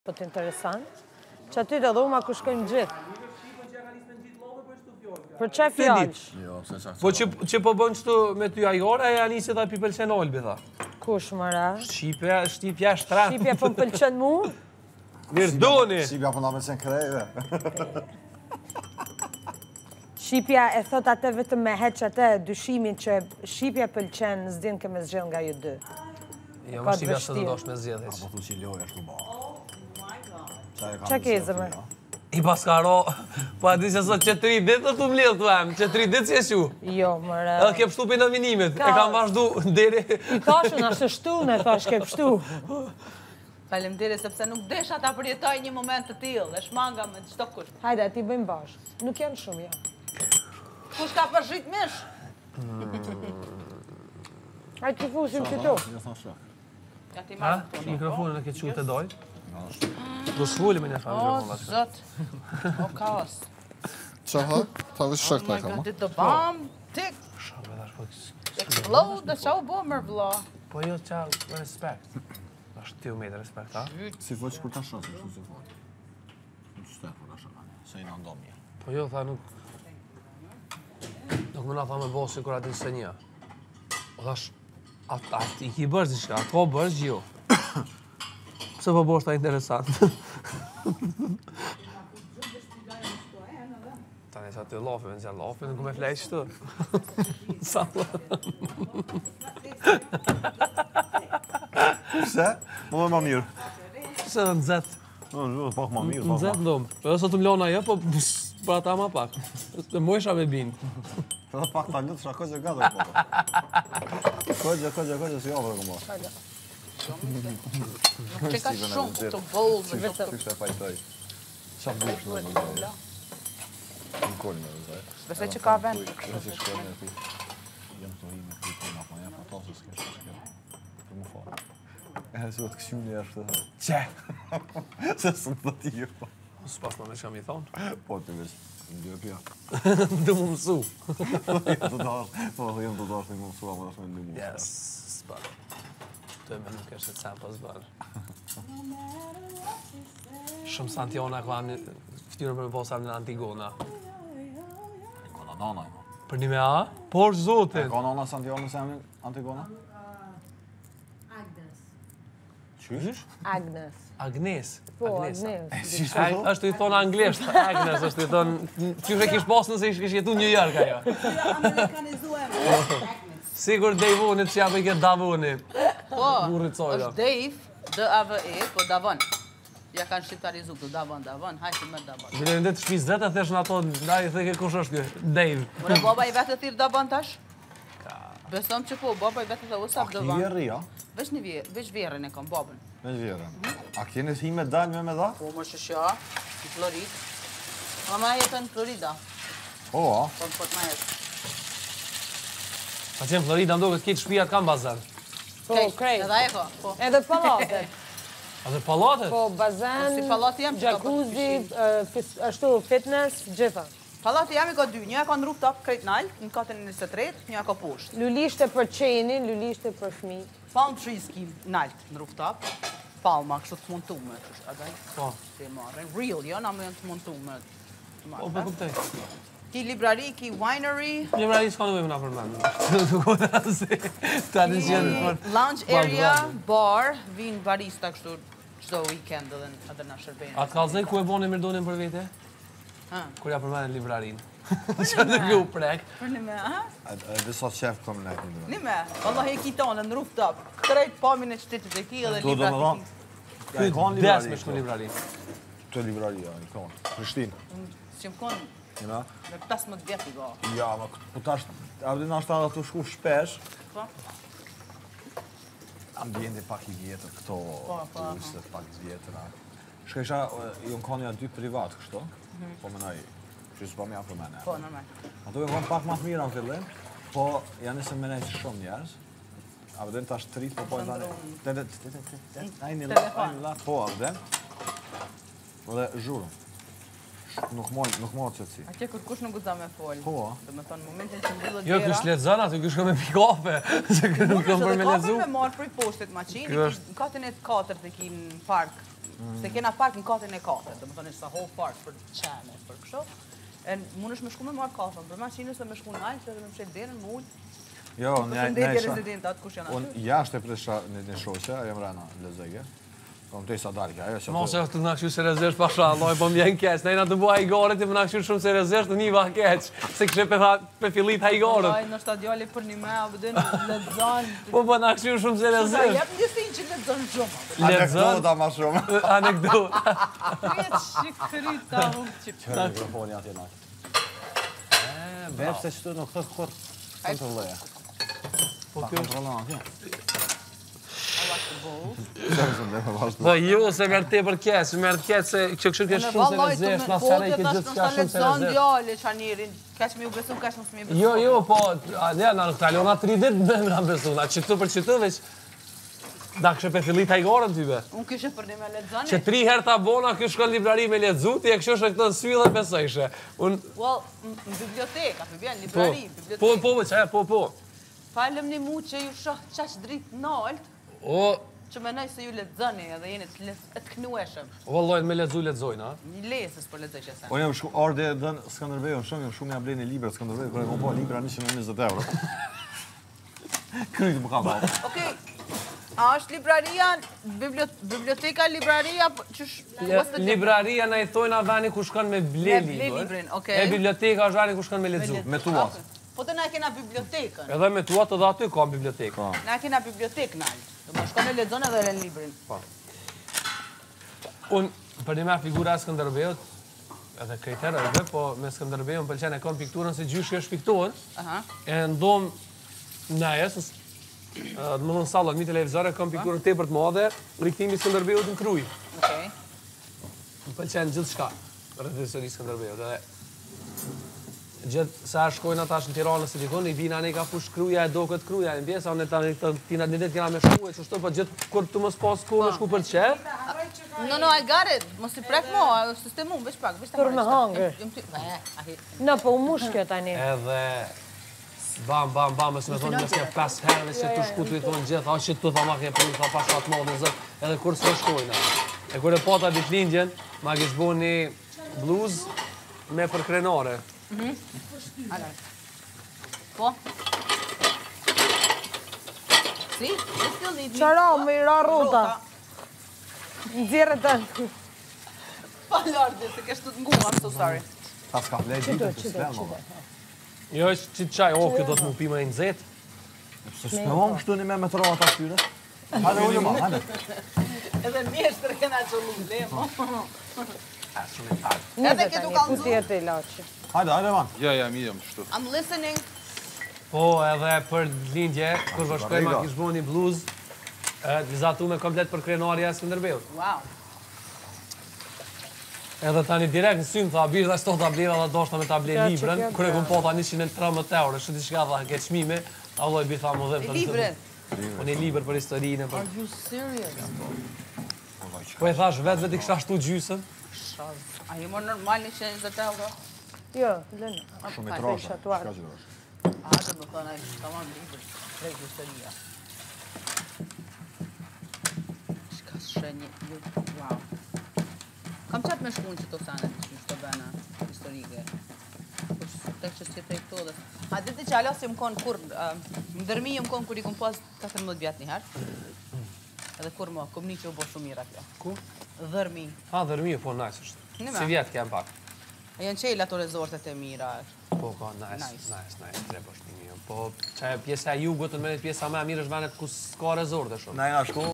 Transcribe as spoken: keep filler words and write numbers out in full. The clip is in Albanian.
Po të interesant, që aty dhe dhuma ku shkojnë gjithë. Për që fjallësh? Po që po bënë qëtu me ty ajore, e anisi dhe pi pëlqen Olbi, tha. Kush, mëra? Shqipja, Shqipja shtrat. Shqipja po më pëlqen mu? Mirë doni! Shqipja po nga me qenë krejve. Shqipja e thot atë vetëm me heq atë dyshimin që Shqipja pëlqen s'din ke me zgjell nga ju dy. Jo, më Shqipja së të dosh me zgjedhës. Po thu që i lojë është të ba. Qa ke zëmë? I paskaro, po a di që sot që tri ditë të mlidhë të vëmë, që tri ditë si e shu. Jo, mëre... Edhe ke pështu për në minimet, e kam vazhdu deri... I thashën ashtë shtu, në thash ke pështu. Faleminderit sepse nuk desha ta përjetoj një moment të tillë, dhe shmanga me çdo kusht. Hajde, ati bëjmë bashkë. Nuk janë shumë, ja. Kush ka përshit mish? Hajde të fusim këtu. Ja ti Ha? marrë të tonë. Mikrofonin e ke qute të dojt? Do shvulli me një fa O, mikrofonin. zot. O, kaos. Qa ha? Ta vë Oh shak ta my kama. god, did the bomb tick Shumë edhe është po... explode? Dhe qa u bo mërë vla? Po jo qa respekt. Ashtë ti u me dhe respekt, ha? Si foj që kur ta shasë, kështu si foj. Në të shtetë kur ta shakane, se i në ndonë mirë. Po jo, tha nuk... Nuk më na tha me bosi kur ati se një. O thash, atë i ki bërë zishka, atë ko bërë gjio. Pse po bosh ta interesant. Tani sa të lofi, në zja lofi, nuk me flejt qëtu. Sa Pse? Më dhe ma mirë. Se në zetë. Në pak ma mirë, Në pak zetë ma. ndomë. Po jo sot të mlona jo, po për ata ma pak. Të mojsha me binë. Edhe pak ta lutë, shra këgje gata po. Këgje, këgje, këgje, si javë dhe këma. Nuk që ka shumë të bold me të Qështë e pajtoj. Qa bëjsh në në në në kërë në në Besoj që ka vend. Në që shkërë në ti. Jëmë të rime, këtë të nga përnja, për tasë s'ke shkë shkërë. Për më farë. E hësë të këshu një është të... Qe? Se së të ti jo. S'pas në me që kam i thonë. Po të veç, në dy e pja. Dë më mësu. Jëmë të dash, po jëmë të dash në më mësua, më dash me në mësua. Yes, s'bar. Të e me nuk është të campa s'bar. Shumë Santiona ka një ftyrë për me posar në Antigona. Ka në nana, jo. Për një me a? Por zotin! Ka nana Santiago se emin Antigona? Qysh? Agnes. Agnes. Po, Agnesa. Agnes. Si Ag- shto? është i thonë anglisht, Agnes është i thonë... Qysh e kish posë nëse ish kish jetu New York ajo. Sigur Dejvunit që japë i këtë Davuni. Po, Burrit sojla. është Dave, D-A-V-E, po Davon. Ja kanë shqiptarizu këtu, Davon, Davon, hajtë me Davon. Bile në të shpis zetë, thesh në ato, ndaj i theke kush është kjo, Dave. Mure, baba i vetë të thirë Davon tash? Besom që po, baba i vetë të usap Ki Davon. vjerë, ja? Veç një vjerë, veç vjerën e kam babën. Me vjerë. A kjeni hi me dalë me me dha? Po, më shëshja, në Florid. Mama jetën në Florida, O, a? po në pot ma jetë. Pa qenë Florida ndo këtë kitë shpijat kam bazen. Po, krejt. Edhe e ka, po. Edhe palatet. A dhe palatet? Po, bazen, Si pallati jam që ka jacuzzi, e, fis- ashtu, fitness, gjitha. Pallati jam i ka dy, një ka në rooftop krejt nalt, në katën e njëzet e tretë, një ka poshtë. Lulishte për qenin, lulishte për fmi. Palm trees ki nalt në rooftop, palma kështu të montume, kështu, a daj? Po. Ti e marrin, real, jo, na më janë të montume. të Po, marrë. po kuptoj. Ki librari, ki winery, Një vrari s'ka në na përmendë. Nuk o të asë, të adin që janë për... lounge area, bar, vinë barista kështu çdo weekend edhe edhe na shërbejnë. A të kalzej ku e boni mirdonin për vete? Ha, Kur ja përmendin librarin. Që në kjo prek. për një me, ha? E disa qef kom në këtë. Një me, vallahi e ki tonë në rooftop, krejt pamin e qytetit e ki edhe Do do libra me të thonë, ki. ja, i ka në Des librari. me shku librari. Të librari, ja, i ka në. Prishtinë. Që më konë Jena? me pesëmbëdhjetë vjetë i ga. Ja, ma po tash, a vëdi nashta da të shku shpesh, Po? ambienti pak i vjetër, këto Po, po, turistët pak i vjetër. Shka isha, ju në kanë ja dy privat, kështu, po menaj, që s'pa me janë për mene. Po, normal. Ato ju në kanë pak ma të mira në fillim, po janë nisë menaj që shumë njerës. A vëdin tash të rritë, po po e tani, te te te te te te, ajni la, ajni la, po a vëdin. Po dhe zhurëm, nuk mojnë, nuk mojnë që si. Atje kur kush nuk guxa me fol. Po, a? Do me thonë, momentin që mbyllet Jo, dera. kësh lexon aty, kësh ka me pi kafe. Se kësh nuk kam për me lezu. me marë prej poshtet maqinë, Ky në katën e katërt e ki në park Se kena park në katën e katërt, dhe më thonë sa whole park për qene, për kështu. E mund është me shku me marrë kafën, për maqinës dhe me shku në altë, dhe me mshet derën, më ullë. Jo, një Përshëndetje rezidentat, kush janë unë aty? jashtë e presha një një shoqe, ajo më rana lezege. Kom të i sa dalke, ajo që... Mos e të nga kështu seriozisht, pasha, Allah, po m'vjen keq. Ne na të bua hajgore, ti më nga kështu shumë seriozisht, në një va keq. Se kështë pe, pe fillit hajgore. Ai në stadiali për një me, abëdën, ledzon. Po po nga kështu shumë Sa seriozisht. jep njësin që ledzon shumë. Lexon, Anekdota ma shumë. anekdota. Kretë shikërita, unë qip. Qërë mikrofoni atje në. Bep se qëtu nuk thë kur kontrolleja. Po Ta kjo kontrollon atje. Po jo, se merë te për keq, merë keq se që kështu ke shumë seriozisht, na sara i ke gjithë s'ka shumë seriozisht. Djale, qanirin, kaç me u besu, kaç mos me u besu. Jo, jo, po, ja, na në talona tri dit me nga besu, na që këtu për qëtu veç, da kështë pe fillit hajgore në tybe. Unë kishe për një me ledzoni. Që tri herë ta bona, kjo shkon librari me ledzu, ti e kështu shë këtë në syllë dhe besojshe. Unë, Well, në biblioteka, për bjen, po, librari, po, biblioteka. po, që, po, po. Falem një mu që ju shoh qash dritë nalt, O, që menoj se ju ledzoni edhe jeni të le- të knueshëm. o, lojnë me ledzu ledzojnë, ha? Një lesës për ledzoj që sen. Unë jam shku orde dhe në Skënderbeu, në shumë, jam shumë ja blej një libra Skënderbeu, kërë e kom po libra njëqind e njëzet euro. Kryt më ka pa. Okej, a është libraria, bibliot- biblioteka, libraria, qësh, what's the difference? Libraria na i thojnë a vani ku shkon me ble Me ble libër. librin, okej. E biblioteka është vani ku shkon me ledzu. Me tuat. Po të na e kena bibliotekën. Edhe me tuat edhe aty ka biblioteka. Na e kena bibliotekë në altë. Do më shkon e ledzon edhe len librin. Unë, për një me figura e Skënderbeut, edhe kriterëve, po me Skënderbeun pëlqen e kam pikturën se gjyshi është pikturën, Aha. e ndom nejes, dhe më dhënë sallat, mi televizore, kam pikturën te për të madhe, rikëtimi Skënderbeut në Kruj. Okej. Më pëlqen gjithë shka, rreth historisë Skënderbeut. Edhe gjithë sa shkojnë ata në Tiranë se dikon, i vina ne ka fush Kruja, e do këtë Kruja, në pjesa, unë tani tina një ditë kena me shku, e qështu, po gjithë kur të mos pas ku me shku për qef, No, no, I got it. Mos i prek mo, sistemu, veç pak, veç ta Për marrë, me veç ta- hangër. Jam ty, e, ahi. Në, po u mush kjo tani. edhe bam, bam, bam, e së me thonë nësë ke pas herë që të shku të i thonë gjithë, a që të tha ma ke pru, tha pas fatë modë, zët, edhe kur së shkojnë. E kur e pata ditlindjen, ma kish bo një bluz me për krenare. Ala. Po. Si, we still need me. Qara, me i ra rota. Nxjerrë të... Pa lartë, se kesh të të ngu, I'm so sorry. Ta s'ka blej ditë të slenë, më. Jo, është që qaj, o, kjo do të mu pima i nëzet. Se s'pëllon kështu një me me të rohat atyre. Hajde ullë ma, hajde. Edhe mjeshtër kena që lu, lemo. A, shumë e tarë. Edhe Edhe ke tani, du ka ku nxu? ti e të ilaçi. Hajde, hajde man. Ja, ja, mi jam shtu. I'm listening. Po, edhe për lindje, kur vëshkoj ma kish bo një bluz, vizatu me komplet për krenarja e Skënderbeut. Wow. Edhe tani direkt në symë, tha, bishë dhe shto ta bleva dhe doshta me ta ble Ja, që librën, kjo kër e kjo. kum po ta njëqind e tridhjetë euro, shë t'i shka tha, ke qmime, ta vloj bi tha më dhe. E librin. Po një liber për historinë, për... Are you serious? Po e thash, vetë vetë i kësha shtu gjysën. Shaz. A je më normal një që njëzet euro? Jo, lënë. Shumë i Ai, trashe. shatuar. S'ka që drosh. A, të më thënë, ai, ka marrë librin. Prej historia. Shka shenje, ju, wow. Kam qatë me shkun që të sanet, që shto bena historike. Kush tek që si të i këto dhe... A, diti që alas jëm konë kur, më dërmi jëm konë kur i kom pas katërmbëdhjetë vjetë një herë. Edhe kur më, kom një që u bo shumë mira kjo. Ku? Dhërmi. Ha, dërmi, po nice është. Nime. Si vjetë kem pak. E janë qejl ato rezortet e mira. Po, ka, nice, Nice. nice, nice, tre po shtimi. Po, që pjesa e jugut, në menet pjesa me e mirë është venet ku s'ka rezorte shumë. Na jena shku,